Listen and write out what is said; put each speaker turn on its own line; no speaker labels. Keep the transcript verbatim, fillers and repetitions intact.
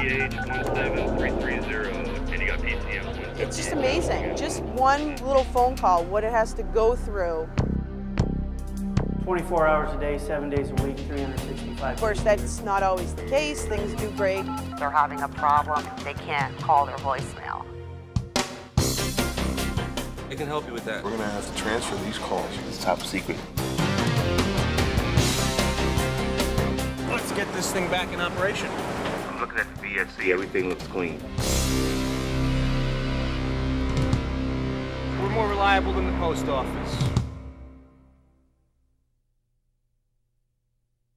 H one seven three three zero, and you got P C M.
It's just amazing. Just one little phone call, what it has to go through.
twenty-four hours a day, seven days a week, three hundred sixty-five.
Of course, that's not always the case. Things do break.
They're having a problem. They can't call their voicemail.
It can help you with that.
We're gonna have to transfer these calls. It's top secret.
Let's get this thing back in operation.
I'm looking at the V S C. Everything looks clean.
We're more reliable than the post office.